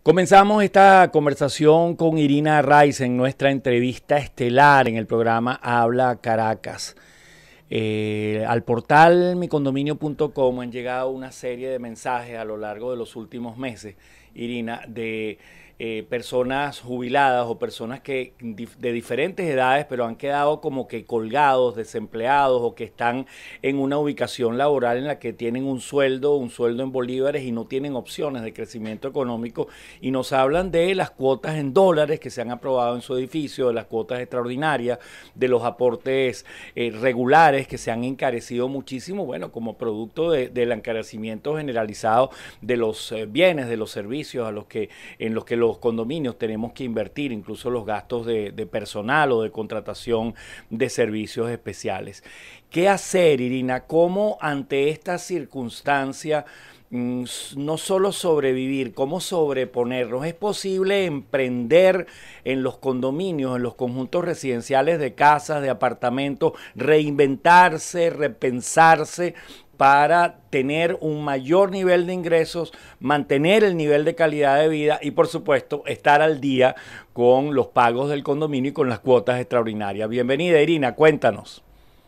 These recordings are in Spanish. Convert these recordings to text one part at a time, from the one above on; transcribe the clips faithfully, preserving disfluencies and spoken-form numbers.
Comenzamos esta conversación con Irina Raiz en nuestra entrevista estelar en el programa Habla Caracas. Eh, al portal mi condominio punto com han llegado una serie de mensajes a lo largo de los últimos meses, Irina, de eh, personas jubiladas o personas que de diferentes edades, pero han quedado como que colgados, desempleados o que están en una ubicación laboral en la que tienen un sueldo, un sueldo en bolívares y no tienen opciones de crecimiento económico, y nos hablan de las cuotas en dólares que se han aprobado en su edificio, de las cuotas extraordinarias, de los aportes eh, regulares que se han encarecido muchísimo, bueno, como producto de, del encarecimiento generalizado de los eh, bienes, de los servicios a los que, en los que los condominios tenemos que invertir, incluso los gastos de, de personal o de contratación de servicios especiales. ¿Qué hacer, Irina? ¿Cómo ante esta circunstancia no solo sobrevivir, cómo sobreponernos? ¿Es posible emprender en los condominios, en los conjuntos residenciales de casas, de apartamentos, reinventarse, repensarse para tener un mayor nivel de ingresos, mantener el nivel de calidad de vida y, por supuesto, estar al día con los pagos del condominio y con las cuotas extraordinarias? Bienvenida, Irina, cuéntanos.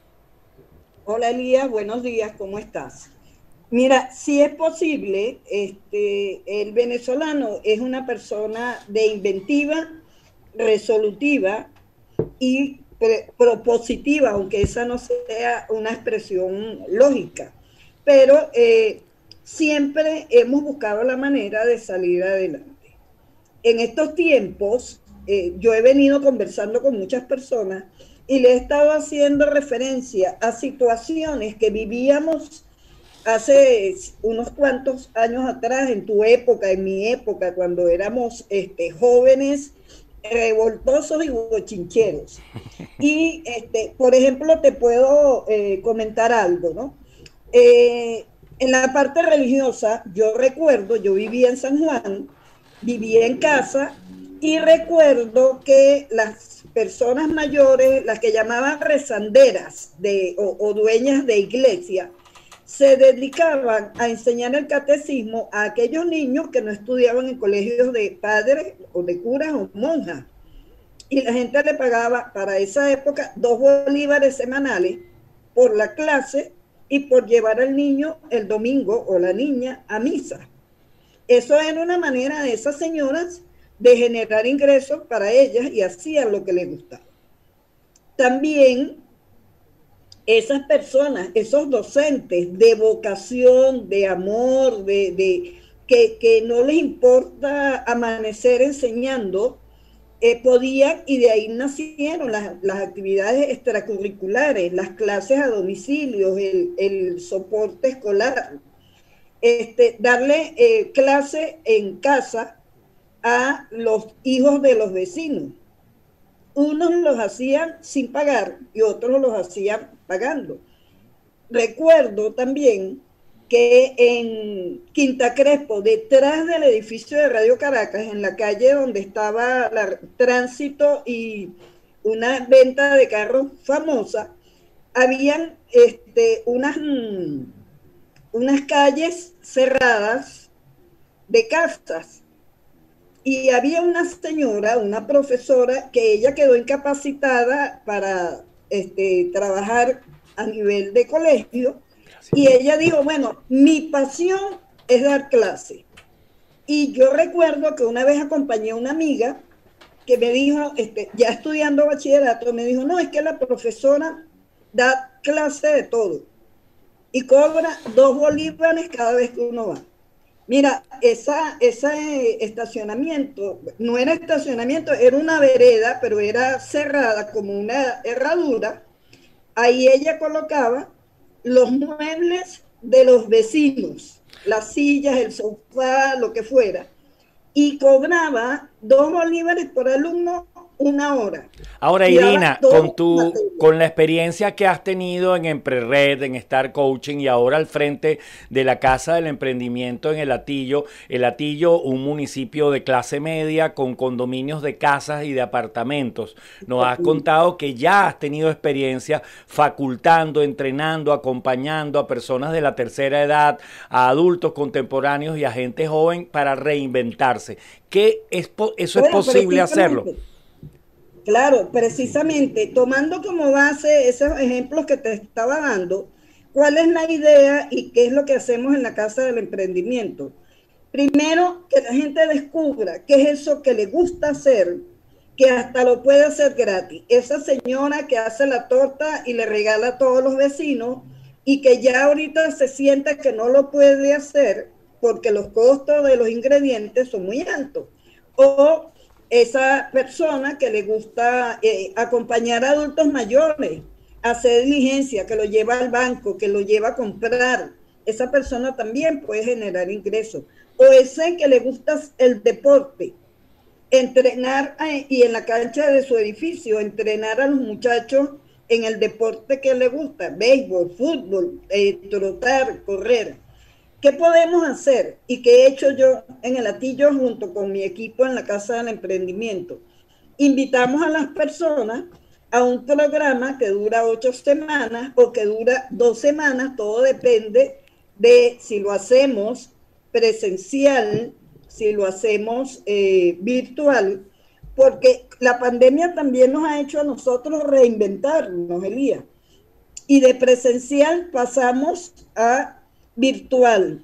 Hola, Elías, buenos días, ¿cómo estás? Mira, si es posible, este, el venezolano es una persona de inventiva, resolutiva y propositiva, aunque esa no sea una expresión lógica, pero eh, siempre hemos buscado la manera de salir adelante. En estos tiempos, eh, yo he venido conversando con muchas personas y le he estado haciendo referencia a situaciones que vivíamos hace unos cuantos años atrás, en tu época, en mi época, cuando éramos este, jóvenes, revoltosos y bochincheros. Y, este, por ejemplo, te puedo eh, comentar algo, ¿no? Eh, en la parte religiosa, yo recuerdo, yo vivía en San Juan, vivía en casa, y recuerdo que las personas mayores, las que llamaban rezanderas de, o, o dueñas de iglesia, se dedicaban a enseñar el catecismo a aquellos niños que no estudiaban en colegios de padres o de curas o monjas. Y la gente le pagaba para esa época dos bolívares semanales por la clase y por llevar al niño el domingo o la niña a misa. Eso era una manera de esas señoras de generar ingresos para ellas y hacían lo que les gustaba. También esas personas, esos docentes de vocación, de amor, de, de que, que no les importa amanecer enseñando, eh, podían, y de ahí nacieron las, las actividades extracurriculares, las clases a domicilio, el, el soporte escolar, este, darle eh, clase en casa a los hijos de los vecinos. Unos los hacían sin pagar y otros los hacían pagando. Recuerdo también que en Quinta Crespo, detrás del edificio de Radio Caracas, en la calle donde estaba el tránsito y una venta de carros famosa, habían este, unas, unas calles cerradas de casas. Y había una señora, una profesora, que ella quedó incapacitada para este, trabajar a nivel de colegio. Y ella dijo, bueno, mi pasión es dar clase. Y yo recuerdo que una vez acompañé a una amiga que me dijo, este, ya estudiando bachillerato, me dijo, no, es que la profesora da clase de todo. Y cobra dos bolívares cada vez que uno va. Mira, esa, ese estacionamiento, no era estacionamiento, era una vereda, pero era cerrada como una herradura. Ahí ella colocaba los muebles de los vecinos, las sillas, el sofá, lo que fuera, y cobraba dos bolívares por alumno una hora. Ahora, Irina, con tu, con la experiencia que has tenido en Emprered, en Star Coaching y ahora al frente de la Casa del Emprendimiento en El Hatillo, El Hatillo, un municipio de clase media con condominios de casas y de apartamentos. Nos has contado que ya has tenido experiencia facultando, entrenando, acompañando a personas de la tercera edad, a adultos contemporáneos y a gente joven para reinventarse. ¿Qué es, eso es posible hacerlo? Claro, precisamente, tomando como base esos ejemplos que te estaba dando, ¿cuál es la idea y qué es lo que hacemos en la Casa del Emprendimiento? Primero, que la gente descubra qué es eso que le gusta hacer, que hasta lo puede hacer gratis. Esa señora que hace la torta y le regala a todos los vecinos y que ya ahorita se sienta que no lo puede hacer porque los costos de los ingredientes son muy altos. O esa persona que le gusta eh, acompañar a adultos mayores, hacer diligencia, que lo lleva al banco, que lo lleva a comprar, esa persona también puede generar ingresos. O ese que le gusta el deporte, entrenar eh, y en la cancha de su edificio, entrenar a los muchachos en el deporte que le gusta, béisbol, fútbol, eh, trotar, correr. ¿Qué podemos hacer? Y que he hecho yo en El Hatillo junto con mi equipo en la Casa del Emprendimiento. Invitamos a las personas a un programa que dura ocho semanas o que dura dos semanas, todo depende de si lo hacemos presencial, si lo hacemos eh, virtual, porque la pandemia también nos ha hecho a nosotros reinventarnos, Elías. Y de presencial pasamos a virtual,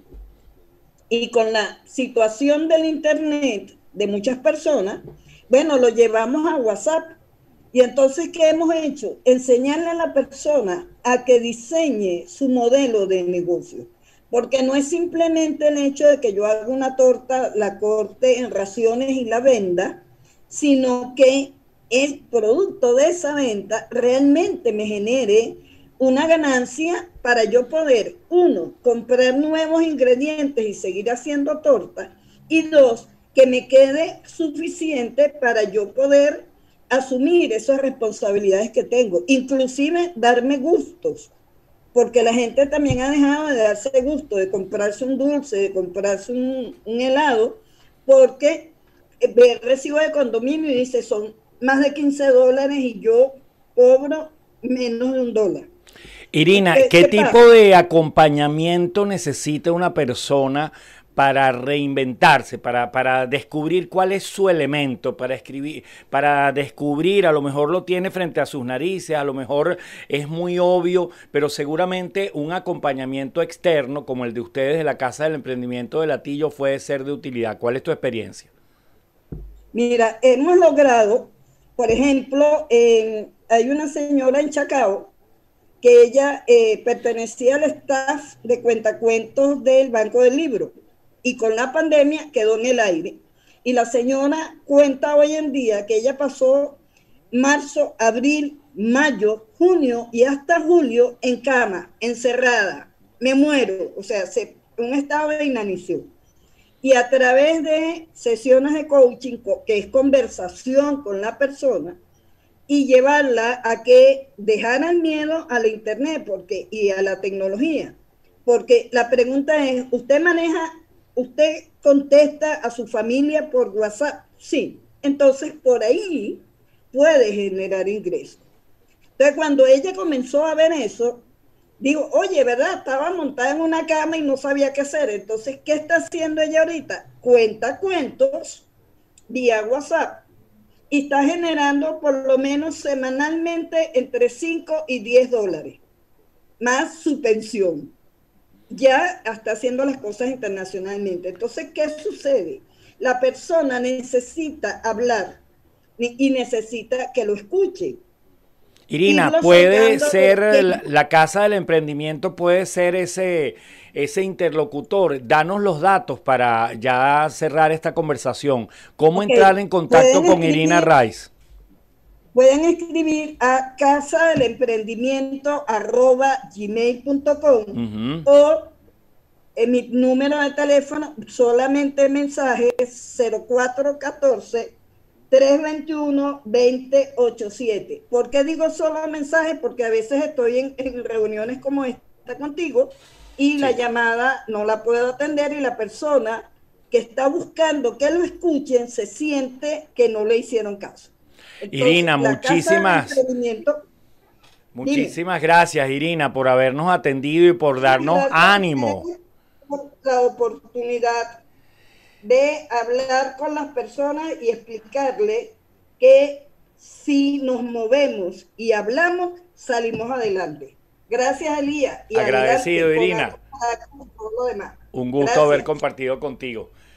y con la situación del internet de muchas personas, bueno, lo llevamos a WhatsApp. Y entonces, ¿qué hemos hecho? Enseñarle a la persona a que diseñe su modelo de negocio, porque no es simplemente el hecho de que yo haga una torta, la corte en raciones y la venda, sino que el producto de esa venta realmente me genere una ganancia para yo poder, uno, comprar nuevos ingredientes y seguir haciendo torta, y dos, que me quede suficiente para yo poder asumir esas responsabilidades que tengo, inclusive darme gustos, porque la gente también ha dejado de darse gusto de comprarse un dulce, de comprarse un, un helado, porque ve el recibo de condominio y dice son más de quince dólares y yo cobro menos de un dólar. Irina, ¿qué, ¿qué tipo pasa? de acompañamiento necesita una persona para reinventarse, para, para descubrir cuál es su elemento, para escribir, para descubrir, a lo mejor lo tiene frente a sus narices, a lo mejor es muy obvio, pero seguramente un acompañamiento externo como el de ustedes de la Casa del Emprendimiento del Hatillo puede ser de utilidad? ¿Cuál es tu experiencia? Mira, hemos logrado, por ejemplo, eh, hay una señora en Chacao que ella eh, pertenecía al staff de cuentacuentos del Banco del Libro y con la pandemia quedó en el aire. Y la señora cuenta hoy en día que ella pasó marzo, abril, mayo, junio y hasta julio en cama, encerrada. Me muero, o sea, se, un estado de inanición. Y a través de sesiones de coaching, que es conversación con la persona, y llevarla a que dejara el miedo a la internet porque, y a la tecnología. Porque la pregunta es, ¿usted maneja, usted contesta a su familia por WhatsApp? Sí. Entonces, por ahí puede generar ingresos. Entonces, cuando ella comenzó a ver eso, digo, oye, ¿verdad? Estaba montada en una cama y no sabía qué hacer. Entonces, ¿qué está haciendo ella ahorita? Cuenta cuentos vía WhatsApp. Y está generando por lo menos semanalmente entre cinco y diez dólares, más su pensión. Ya está haciendo las cosas internacionalmente. Entonces, ¿qué sucede? La persona necesita hablar y necesita que lo escuchen. Irina, puede ser la, la Casa del Emprendimiento, puede ser ese, ese interlocutor. Danos los datos para ya cerrar esta conversación. ¿Cómo okay. entrar en contacto con escribir, Irina Raiz? Pueden escribir a casa del emprendimiento arroba gmail punto com uh-huh. o en mi número de teléfono, solamente mensajes cero cuatro uno cuatro, tres dos uno, dos cero ocho siete. ¿Por qué digo solo mensajes? Porque a veces estoy en, en reuniones como esta contigo y sí. la llamada no la puedo atender y la persona que está buscando que lo escuchen se siente que no le hicieron caso. Entonces, Irina, muchísimas, muchísimas gracias, Irina, por habernos atendido y por darnos gracias ánimo. Por la oportunidad de hablar con las personas y explicarles que si nos movemos y hablamos, salimos adelante. Gracias, Elías. Y agradecido, Irina. Todo lo demás. Un gusto Gracias. haber compartido contigo.